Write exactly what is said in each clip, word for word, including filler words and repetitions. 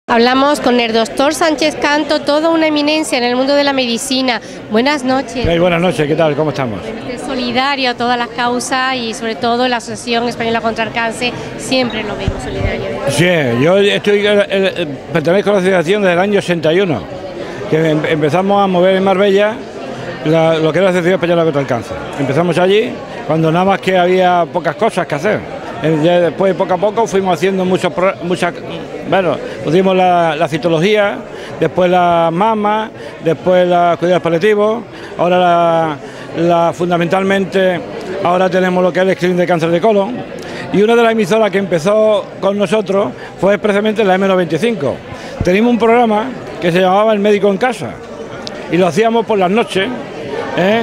Hablamos con el doctor Sánchez Canto, toda una eminencia en el mundo de la medicina. Buenas noches. Hey, buenas noches, ¿qué tal? ¿Cómo estamos? Es solidario a todas las causas y sobre todo la Asociación Española contra el Cáncer siempre lo vemos solidario. Sí, yo estoy, eh, eh, pertenezco a la asociación desde el año sesenta y uno, que em, empezamos a mover en Marbella la, lo que era la Asociación Española contra el Cáncer. Empezamos allí cuando nada más que había pocas cosas que hacer. Ya después, poco a poco, fuimos haciendo muchos, muchas, bueno, pusimos la, la citología, después la mama, después los cuidados paliativos, ahora la, la, fundamentalmente, ahora tenemos lo que es el screening de cáncer de colon, y una de las emisoras que empezó con nosotros fue precisamente la eme noventa y cinco. Teníamos un programa que se llamaba El Médico en Casa, y lo hacíamos por las noches, ¿eh?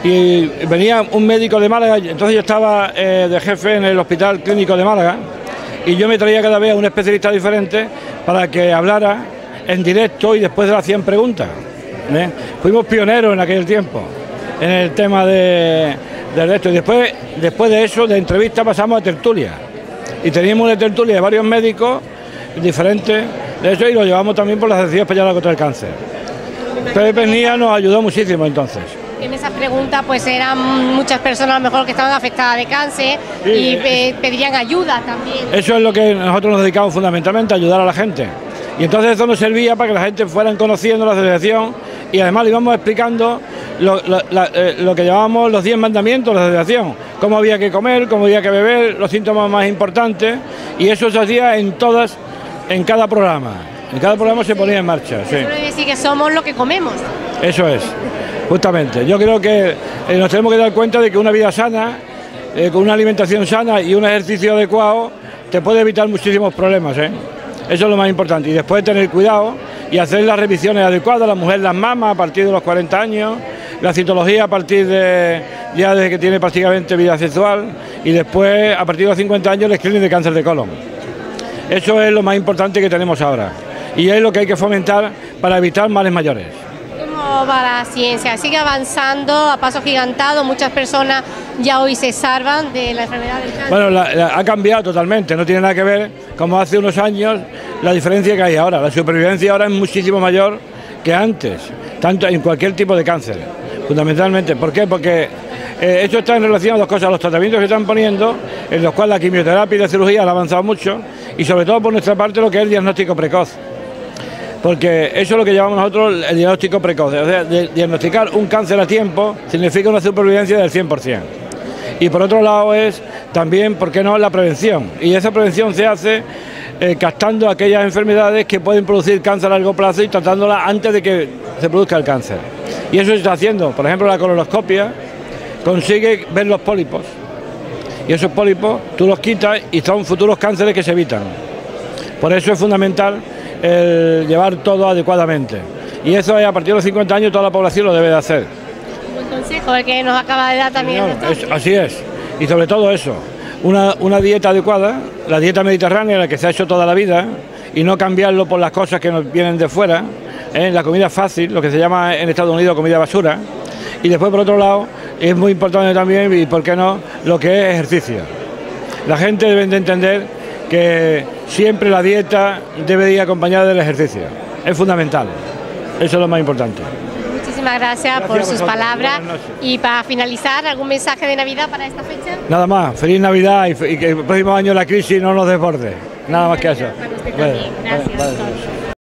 Y venía un médico de Málaga, entonces yo estaba eh, de jefe en el Hospital Clínico de Málaga y yo me traía cada vez a un especialista diferente para que hablara en directo y después le hacían preguntas. ¿eh? Fuimos pioneros en aquel tiempo en el tema de, de esto y después, después de eso, de entrevista pasamos a tertulia y teníamos una tertulia de varios médicos diferentes de eso y lo llevamos también por la Asociación Española contra el Cáncer. Pepe Pernía nos ayudó muchísimo entonces. En esa pregunta pues eran muchas personas a lo mejor que estaban afectadas de cáncer sí, y pe pedirían ayuda también. Eso es lo que nosotros nos dedicamos fundamentalmente, a ayudar a la gente. Y entonces eso nos servía para que la gente fueran conociendo la asociación y además le íbamos explicando lo, lo, la, eh, lo que llamábamos los diez mandamientos de la asociación, cómo había que comer, cómo había que beber, los síntomas más importantes y eso se hacía en todas, en cada programa. En cada programa se ponía en marcha. Eso quiere decir que somos lo que comemos. Eso es. Justamente, yo creo que eh, nos tenemos que dar cuenta de que una vida sana, eh, con una alimentación sana y un ejercicio adecuado, te puede evitar muchísimos problemas, ¿eh? Eso es lo más importante. Y después tener cuidado y hacer las revisiones adecuadas, la mujer las mamas a partir de los cuarenta años, la citología a partir de ya desde que tiene prácticamente vida sexual y después a partir de los cincuenta años el screening de cáncer de colon. Eso es lo más importante que tenemos ahora y es lo que hay que fomentar para evitar males mayores. ¿Cómo va la ciencia? Sigue avanzando a paso gigantado, muchas personas ya hoy se salvan de la enfermedad del cáncer. Bueno, la, la, ha cambiado totalmente, no tiene nada que ver como hace unos años la diferencia que hay ahora. La supervivencia ahora es muchísimo mayor que antes, tanto en cualquier tipo de cáncer, fundamentalmente. ¿Por qué? Porque eh, esto está en relación a dos cosas, los tratamientos que están poniendo, en los cuales la quimioterapia y la cirugía han avanzado mucho, y sobre todo por nuestra parte lo que es el diagnóstico precoz. Porque eso es lo que llamamos nosotros el diagnóstico precoz. O sea, de, diagnosticar un cáncer a tiempo significa una supervivencia del cien por cien. Y por otro lado es también, ¿por qué no?, la prevención. Y esa prevención se hace eh, captando aquellas enfermedades que pueden producir cáncer a largo plazo y tratándolas antes de que se produzca el cáncer. Y eso se está haciendo. Por ejemplo, la colonoscopia consigue ver los pólipos. Y esos pólipos tú los quitas y son futuros cánceres que se evitan. Por eso es fundamental el llevar todo adecuadamente. Y eso es, a partir de los cincuenta años toda la población lo debe de hacer. Un buen consejo el que nos acaba de dar también. Señor, es, así es. Y sobre todo eso, una, una dieta adecuada, la dieta mediterránea, la que se ha hecho toda la vida, y no cambiarlo por las cosas que nos vienen de fuera, ¿eh? La comida fácil, lo que se llama en Estados Unidos comida basura. Y después, por otro lado, es muy importante también, y por qué no, lo que es ejercicio. La gente debe de entender que siempre la dieta debe ir acompañada del ejercicio. Es fundamental. Eso es lo más importante. Muchísimas gracias, gracias por sus palabras. Y para finalizar, ¿algún mensaje de Navidad para esta fecha? Nada más. Feliz Navidad y, y que el próximo año la crisis no nos desborde. Nada más que eso. Para usted también. Gracias. Vale, vale.